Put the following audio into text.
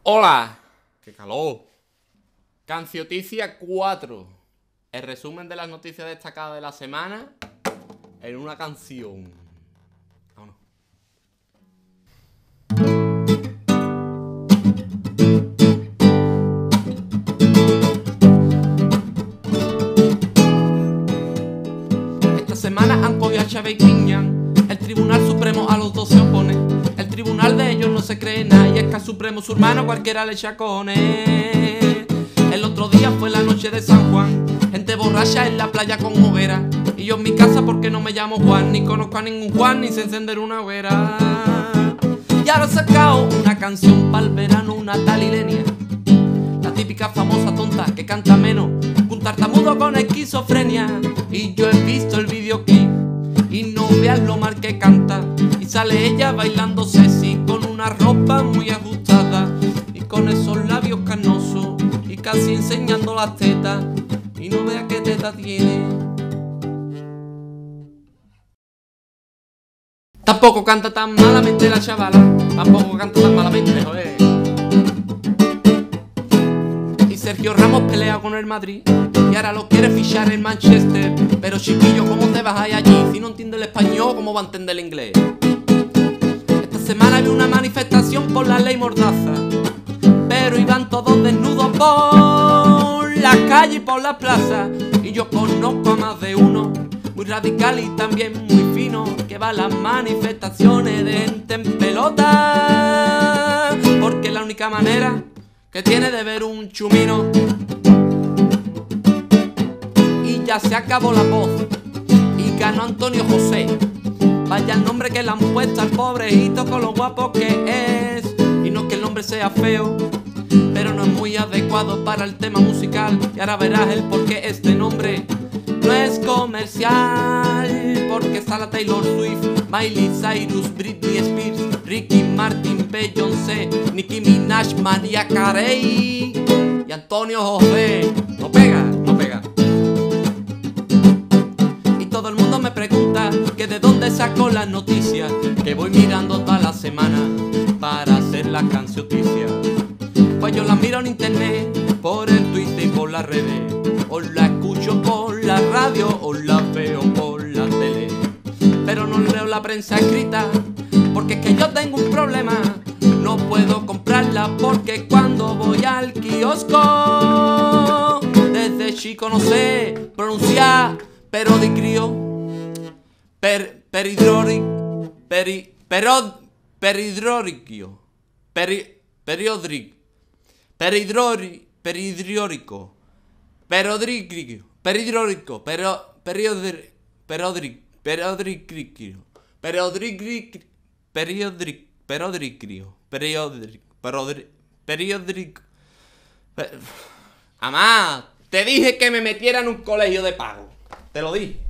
Hola, qué calor. Cancioticia 4. El resumen de las noticias destacadas de la semana en una canción. Vámonos. Esta semana han cogido a Chávez y Griñán. El Tribunal Supremo a los dos se opone. El tribunal de ellos no se cree nada y es que al Supremo su hermano cualquiera le chacone. El otro día fue la noche de San Juan, gente borracha en la playa con hoguera. Y yo en mi casa porque no me llamo Juan, ni conozco a ningún Juan, ni sé encender una hoguera. Y ahora he sacado una canción para el verano, una tal Ilenia, la típica famosa tonta que canta menos que un tartamudo con esquizofrenia. Y yo he visto el videoclip y no veas lo mal que canta. Y sale ella bailando sexy con una ropa muy ajustada y con esos labios canosos y casi enseñando las tetas. Y no vea qué teta tiene. Tampoco canta tan malamente la chavala, tampoco canta tan malamente, joder. Y Sergio Ramos pelea con el Madrid y ahora lo quiere fichar en Manchester. Pero chiquillo, ¿cómo te vas a ir allí? Si no entiende el español, ¿cómo va a entender el inglés? Esta semana había una manifestación por la ley Mordaza, pero iban todos desnudos por la calle y por la plaza. Y yo conozco a más de uno, muy radical y también muy fino, que va a las manifestaciones de gente en pelota, porque es la única manera que tiene de ver un chumino. Y ya se acabó la voz y ganó Antonio José. Vaya el nombre que le han puesto al pobrecito con lo guapo que es. Y no es que el nombre sea feo, pero no es muy adecuado para el tema musical. Y ahora verás el por qué este nombre no es comercial. Porque está la Taylor Swift, Miley Cyrus, Britney Spears, Ricky Martin, Beyoncé, Nicki Minaj, Mariah Carey y Antonio José. No pega, no pega. Y todo el mundo me pregunta que de dónde saco las noticias, que voy mirando toda la semana para hacer las cancioticias. Pues yo las miro en internet, por el Twitter y por las redes, o la escucho por la radio, o la veo por la tele. Pero no leo la prensa escrita, porque es que yo tengo un problema. No puedo comprarla porque cuando voy al kiosco, desde chico no sé pronunciar perodicrio, peridrórico, peridrórico, perodricrio, peridrórico, periódico. Amá, te dije que me metiera en un colegio de pago. Te lo dije.